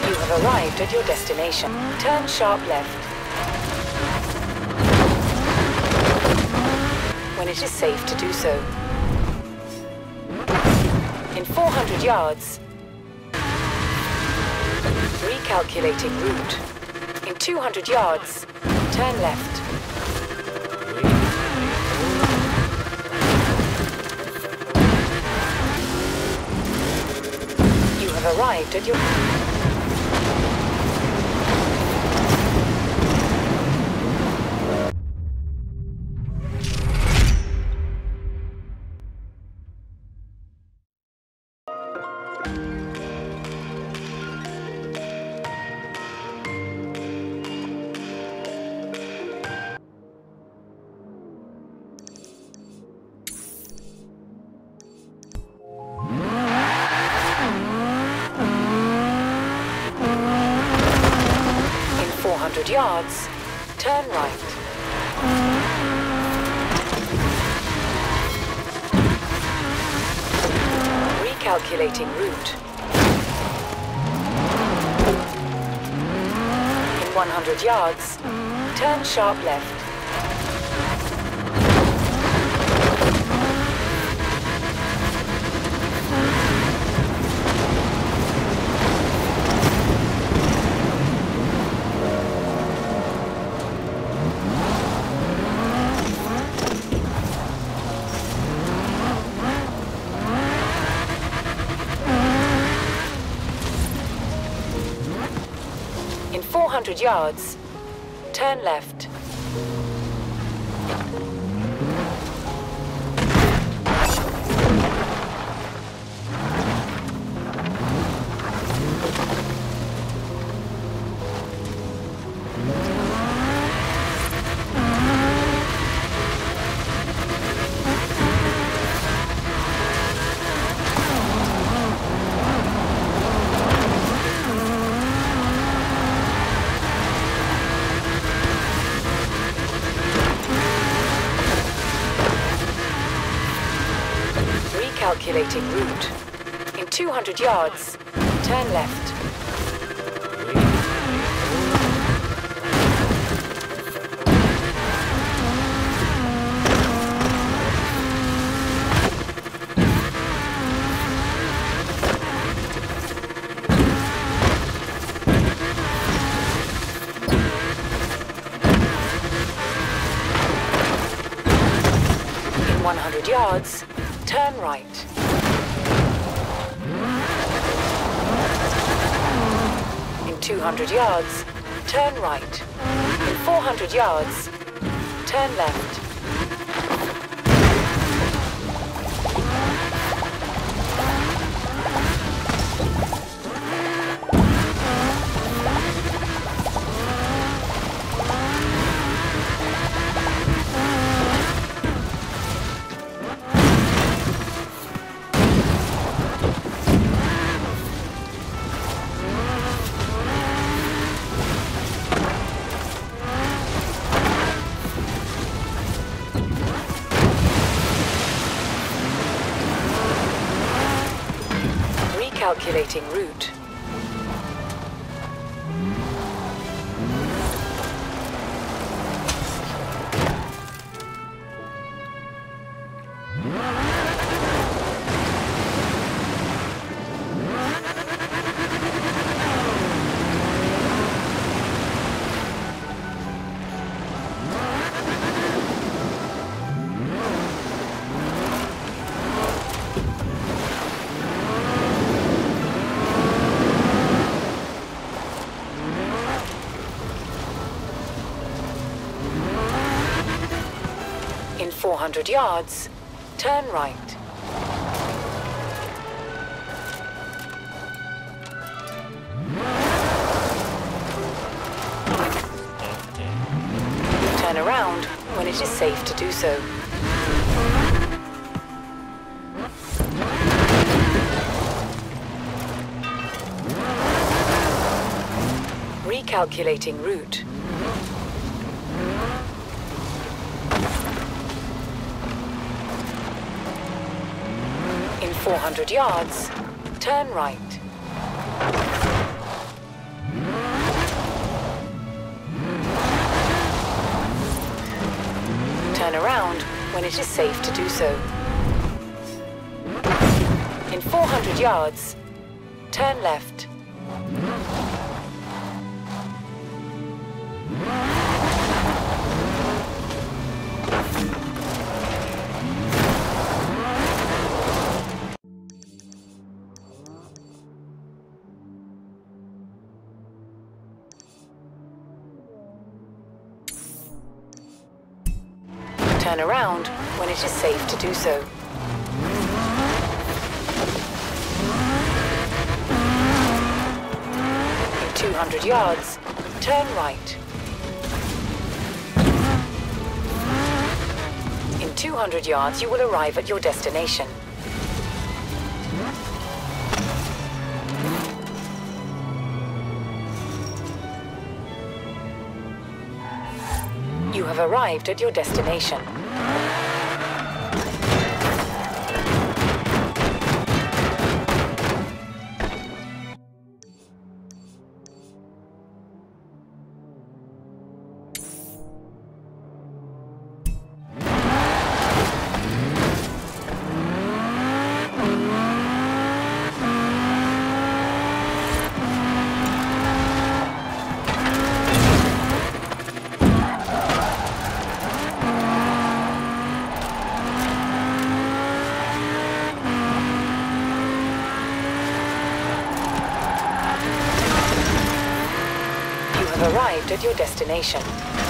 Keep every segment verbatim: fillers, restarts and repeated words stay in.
You have arrived at your destination. Turn sharp left. When it is safe to do so. In four hundred yards, recalculating route. In two hundred yards, turn left. You have arrived at your... yards, turn right. Recalculating route. In one hundred yards, turn sharp left. four hundred yards, turn left. Calculating route. In two hundred yards, turn left. In one hundred yards, turn right. In two hundred yards, turn right. In four hundred yards, turn left. Calculating route. four hundred yards, turn right. Turn around when it is safe to do so. Recalculating route. In four hundred yards, turn right. it is safe to do so. In four hundred yards, turn left. Turn around when it is safe to do so. In two hundred yards, turn right. In two hundred yards, you will arrive at your destination. You have arrived at your destination. Arrived at your destination.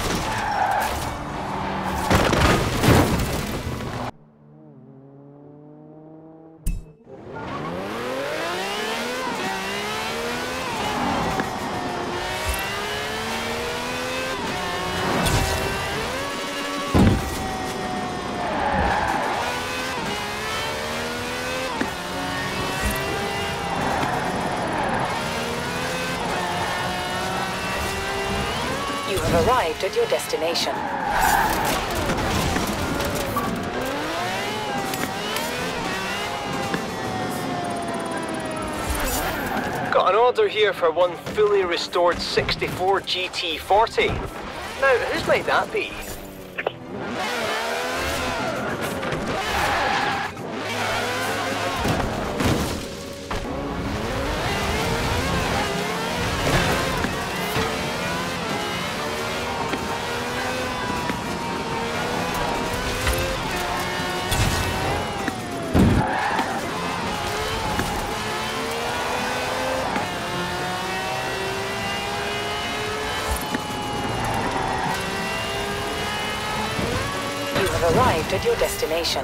You have arrived at your destination. Got an order here for one fully restored sixty-four G T forty. Now, whose might that be? Arrived at your destination.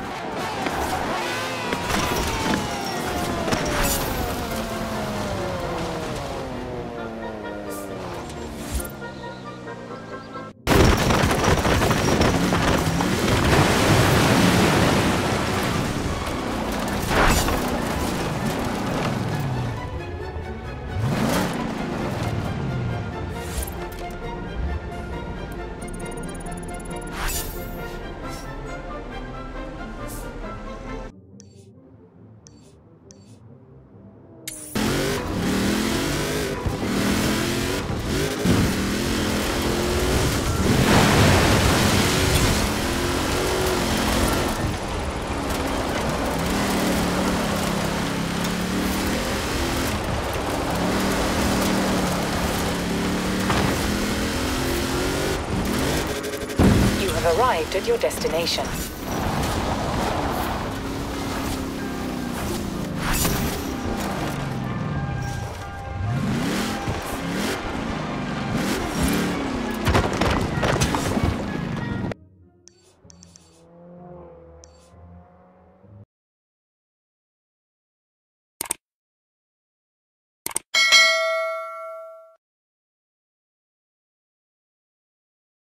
Arrived at your destination.